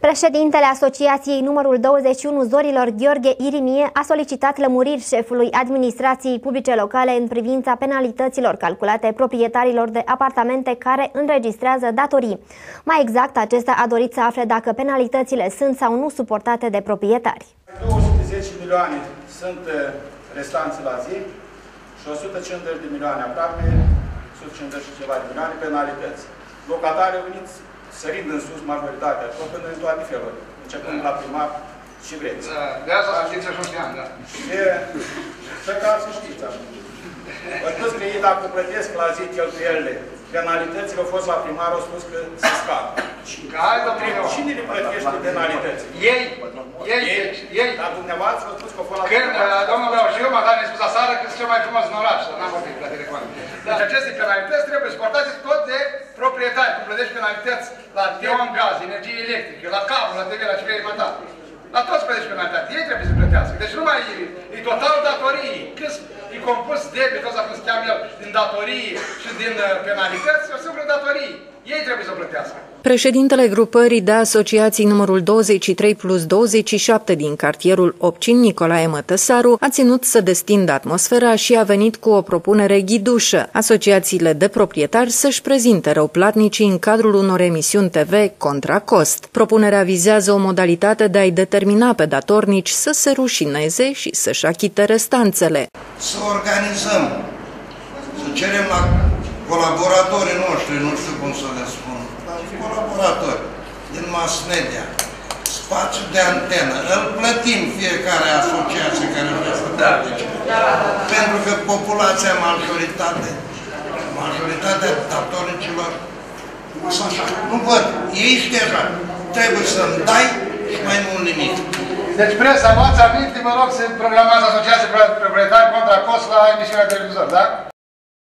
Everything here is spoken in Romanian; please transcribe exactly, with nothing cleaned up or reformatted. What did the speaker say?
Președintele Asociației numărul douăzeci și unu Zorilor, Gheorghe Irimie, a solicitat lămuriri șefului administrației publice locale în privința penalităților calculate proprietarilor de apartamente care înregistrează datorii. Mai exact, acesta a dorit să afle dacă penalitățile sunt sau nu suportate de proprietari. două sute zece milioane sunt restanțe la zi și o sută cincizeci de milioane aproape, o sută cincizeci și ceva de milioane penalități. Locatarii au venit sărind în sus majoritatea, făcând în toate felurile, începând la primar și vreți. Da, de asta să știți așa știam, da. Și ca să știți acum. Atât că ei, dacă plătesc la zi cheltuielile, penalitățile au fost la primar, au spus că se scapă. Cine le plătește penalitățile? Ei! Ei! Ei! Dar dumneavoastră au spus că au fost la Când, primar. domnul meu, și eu m-am dat spus aseară că sunt cel mai frumos în oraș, dar n-am vorbit la telefon. Deci aceste penalități trebuie suportate tot de proprietari. Cum plătești penalități la Teon Gaz, energie electrică, la cablu, la T V, la ce vrei alimentar. La toți plătești penalitate. Ei trebuie să plătească. Deci nu mai e, e total datorii. Cât e compus debit, ăsta cum se cheamă el, din datorii și din penalități, o singură datorii. Ei trebuie să plătească. Președintele grupării de asociații numărul douăzeci și trei plus douăzeci și șapte din cartierul Opcin, Nicolae Mătăsaru, a ținut să destindă atmosfera și a venit cu o propunere ghidușă: asociațiile de proprietari să-și prezinte răuplatnicii în cadrul unor emisiuni T V contra cost. Propunerea vizează o modalitate de a-i determina pe datornici să se rușineze și să-și achite restanțele. Să organizăm, să cerem la colaboratorii noștri, nu știu cum să le spun, dar colaboratori din mass media, spațiu de antenă, îl plătim fiecare asociație care vrea să plătește. Pentru că populația majoritate, majoritatea datornicilor, așa, nu văd, ei știu așa, trebuie să-mi dai și mai mult nimic. Deci presa, luați aminte, vă rog să programați asociații proprietari contra cost la emisiunea televizor, da?